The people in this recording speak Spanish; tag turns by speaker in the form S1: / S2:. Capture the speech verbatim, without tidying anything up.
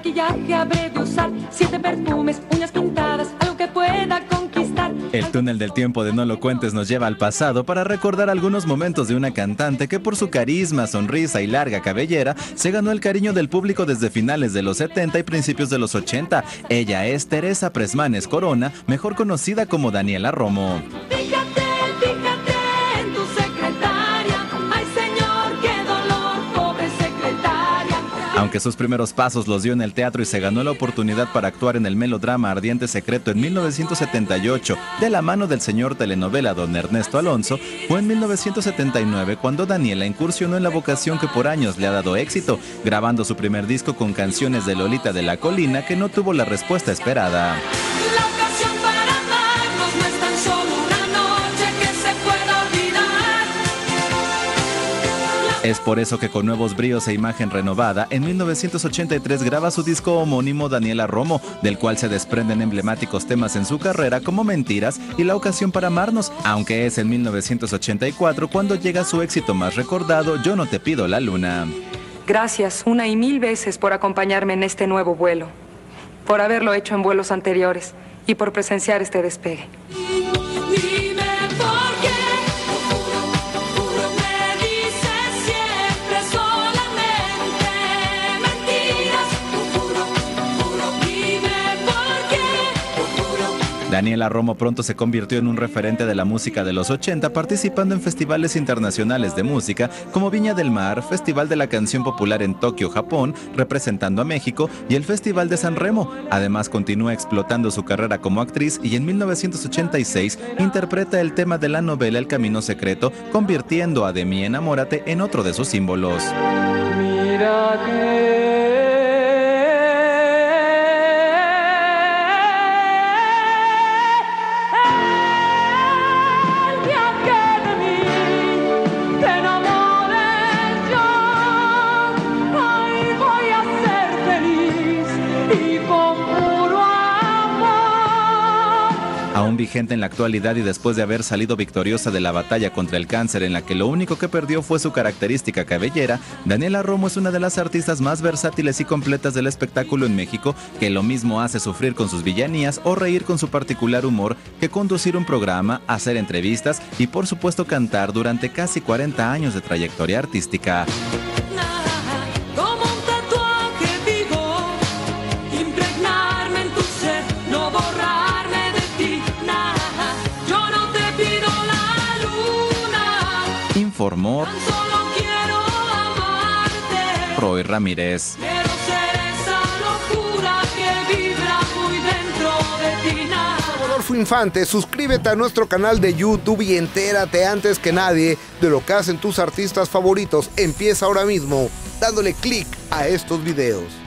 S1: maquillaje habré de usar, siete perfumes, uñas pintadas, algo que pueda conquistar.
S2: El túnel del tiempo de No lo cuentes nos lleva al pasado para recordar algunos momentos de una cantante que por su carisma, sonrisa y larga cabellera se ganó el cariño del público desde finales de los setenta y principios de los ochenta. Ella es Teresa Presmanes Corona, mejor conocida como Daniela Romo.
S1: Fíjate, fíjate en tu secretaria, ay señor, qué dolor, pobre secretaria.
S2: Aunque sus primeros pasos los dio en el teatro y se ganó la oportunidad para actuar en el melodrama Ardiente Secreto en mil novecientos setenta y ocho, de la mano del señor telenovela don Ernesto Alonso, fue en mil novecientos setenta y nueve cuando Daniela incursionó en la vocación que por años le ha dado éxito, grabando su primer disco con canciones de Lolita de la Colina que no tuvo la respuesta esperada.
S1: La ocasión para amarnos no es tan solo una noche que se pueda olvidar.
S2: Es por eso que con nuevos bríos e imagen renovada, en mil novecientos ochenta y tres graba su disco homónimo Daniela Romo, del cual se desprenden emblemáticos temas en su carrera como Mentiras y La ocasión para amarnos, aunque es en mil novecientos ochenta y cuatro cuando llega su éxito más recordado, Yo no te pido la luna.
S3: Gracias una y mil veces por acompañarme en este nuevo vuelo, por haberlo hecho en vuelos anteriores y por presenciar este despegue.
S1: Dime por qué, juro, juro, me dices siempre solamente mentiras. Juro, juro, dime por qué, juro.
S2: Daniela Romo pronto se convirtió en un referente de la música de los ochenta, participando en festivales internacionales de música como Viña del Mar, Festival de la Canción Popular en Tokio, Japón, representando a México, y el Festival de San Remo. Además, continúa explotando su carrera como actriz y en mil novecientos ochenta y seis interpreta el tema de la novela El Camino Secreto, convirtiendo a De mí enamórate en otro de sus símbolos.
S3: Mira que
S2: Aún vigente en la actualidad y después de haber salido victoriosa de la batalla contra el cáncer en la que lo único que perdió fue su característica cabellera, Daniela Romo es una de las artistas más versátiles y completas del espectáculo en México, que lo mismo hace sufrir con sus villanías o reír con su particular humor que conducir un programa, hacer entrevistas y por supuesto cantar durante casi cuarenta años de trayectoria artística.
S1: Como un tatuaje vivo, impregnarme en tu ser, no borrarme de ti. Nada, yo no te pido la luna.
S2: Informó
S1: Tan solo quiero amarte.
S2: Roy Ramírez.
S1: Quiero ser esa locura que vibra muy dentro de ti. Nada.
S4: Rodolfo Infante, suscríbete a nuestro canal de YouTube y entérate antes que nadie de lo que hacen tus artistas favoritos. Empieza ahora mismo dándole clic a estos videos.